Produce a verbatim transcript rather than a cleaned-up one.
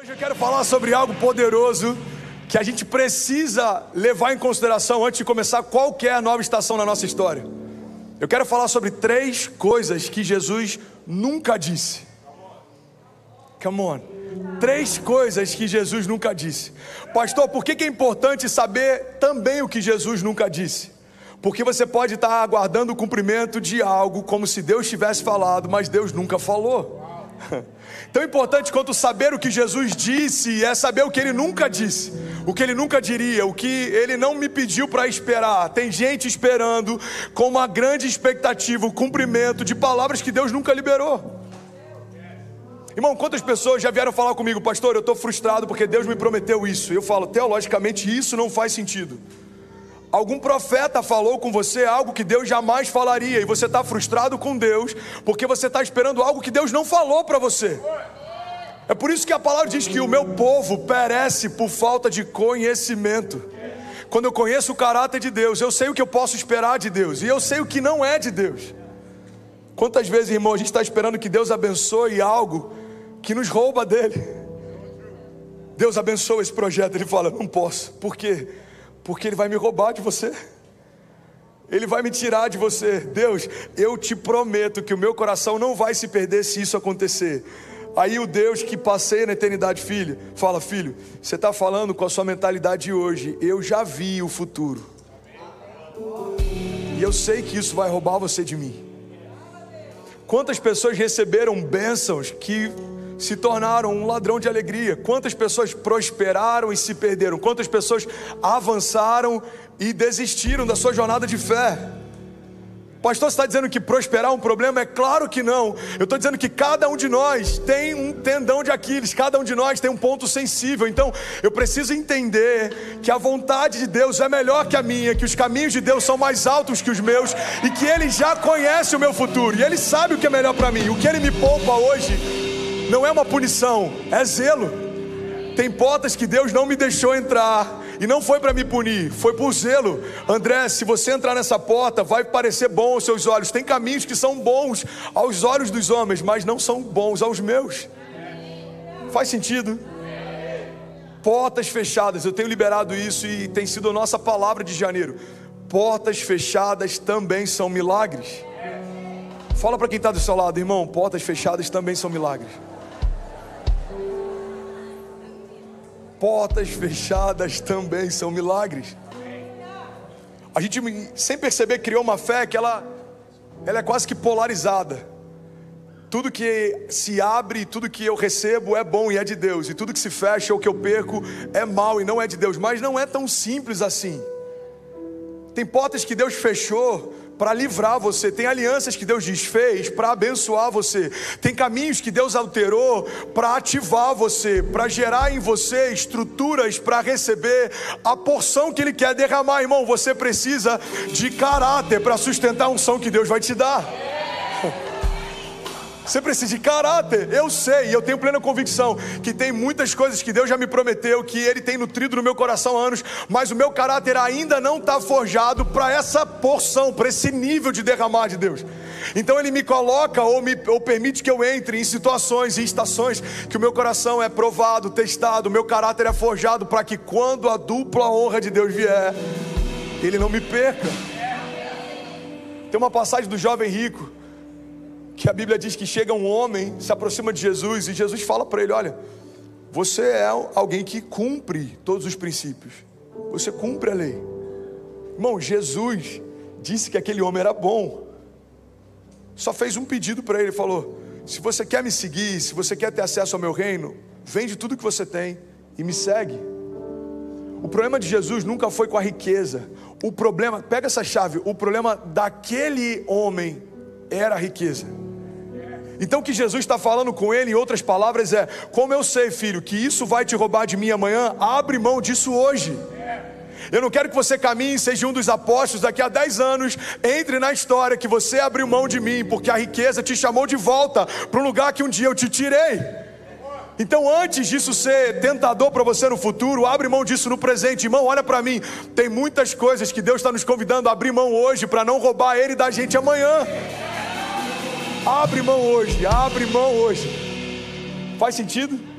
Hoje eu quero falar sobre algo poderoso que a gente precisa levar em consideração antes de começar qualquer nova estação na nossa história. Eu quero falar sobre três coisas que Jesus nunca disse. Come on. Três coisas que Jesus nunca disse. Pastor, por que que é importante saber também o que Jesus nunca disse? Porque você pode estar aguardando o cumprimento de algo como se Deus tivesse falado, mas Deus nunca falou. Tão importante quanto saber o que Jesus disse é saber o que Ele nunca disse, o que Ele nunca diria, o que Ele não me pediu para esperar. Tem gente esperando com uma grande expectativa o cumprimento de palavras que Deus nunca liberou. Irmão, quantas pessoas já vieram falar comigo: pastor, eu estou frustrado porque Deus me prometeu isso. Eu falo, teologicamente isso não faz sentido. Algum profeta falou com você algo que Deus jamais falaria, e você está frustrado com Deus porque você está esperando algo que Deus não falou para você. É por isso que a palavra diz que o meu povo perece por falta de conhecimento. Quando eu conheço o caráter de Deus, eu sei o que eu posso esperar de Deus, e eu sei o que não é de Deus. Quantas vezes, irmão, a gente está esperando que Deus abençoe algo que nos rouba dele. Deus abençoa esse projeto, Ele fala, não posso. Por quê? Porque Ele vai me roubar de você. Ele vai me tirar de você. Deus, eu te prometo que o meu coração não vai se perder se isso acontecer. Aí o Deus que passeia na eternidade, filho, fala, filho, você está falando com a sua mentalidade de hoje, eu já vi o futuro. E eu sei que isso vai roubar você de mim. Quantas pessoas receberam bênçãos que se tornaram um ladrão de alegria? Quantas pessoas prosperaram e se perderam? Quantas pessoas avançaram e desistiram da sua jornada de fé? Pastor, você está dizendo que prosperar é um problema? É claro que não. Eu estou dizendo que cada um de nós tem um tendão de Aquiles, cada um de nós tem um ponto sensível. Então eu preciso entender que a vontade de Deus é melhor que a minha, que os caminhos de Deus são mais altos que os meus, e que Ele já conhece o meu futuro, e Ele sabe o que é melhor para mim. O que Ele me poupa hoje não é uma punição, é zelo. Tem portas que Deus não me deixou entrar, e não foi para me punir, foi por zelo. André, se você entrar nessa porta, vai parecer bom aos seus olhos. Tem caminhos que são bons aos olhos dos homens, mas não são bons aos meus. Faz sentido? Portas fechadas, eu tenho liberado isso e tem sido a nossa palavra de janeiro. Portas fechadas também são milagres. Fala para quem está do seu lado, irmão, portas fechadas também são milagres. Portas fechadas também são milagres. A gente, sem perceber, criou uma fé que ela, ela é quase que polarizada. Tudo que se abre, tudo que eu recebo é bom e é de Deus, e tudo que se fecha ou que eu perco é mal e não é de Deus. Mas não é tão simples assim. Tem portas que Deus fechou para livrar você, tem alianças que Deus desfez para abençoar você, tem caminhos que Deus alterou para ativar você, para gerar em você estruturas para receber a porção que Ele quer derramar. Irmão, você precisa de caráter para sustentar a unção que Deus vai te dar. Você precisa de caráter. Eu sei, eu tenho plena convicção que tem muitas coisas que Deus já me prometeu, que Ele tem nutrido no meu coração há anos, mas o meu caráter ainda não está forjado para essa porção, para esse nível de derramar de Deus. Então Ele me coloca ou, me, ou permite que eu entre em situações e estações que o meu coração é provado, testado, o meu caráter é forjado, para que quando a dupla honra de Deus vier, Ele não me perca. Tem uma passagem do jovem rico, que a Bíblia diz que chega um homem, se aproxima de Jesus, e Jesus fala para ele, olha, você é alguém que cumpre todos os princípios, você cumpre a lei. Irmão, Jesus disse que aquele homem era bom, só fez um pedido para ele, falou, se você quer me seguir, se você quer ter acesso ao meu reino, vende tudo que você tem e me segue. O problema de Jesus nunca foi com a riqueza, o problema, pega essa chave, o problema daquele homem era a riqueza. Então o que Jesus está falando com ele, em outras palavras, é, como eu sei, filho, que isso vai te roubar de mim amanhã, abre mão disso hoje. Eu não quero que você caminhe e seja um dos apóstolos daqui a dez anos, entre na história que você abriu mão de mim, porque a riqueza te chamou de volta para um lugar que um dia eu te tirei. Então antes disso ser tentador para você no futuro, abre mão disso no presente. Irmão, olha para mim, tem muitas coisas que Deus está nos convidando a abrir mão hoje, para não roubar Ele da gente amanhã. Abre mão hoje, abre mão hoje. Faz sentido?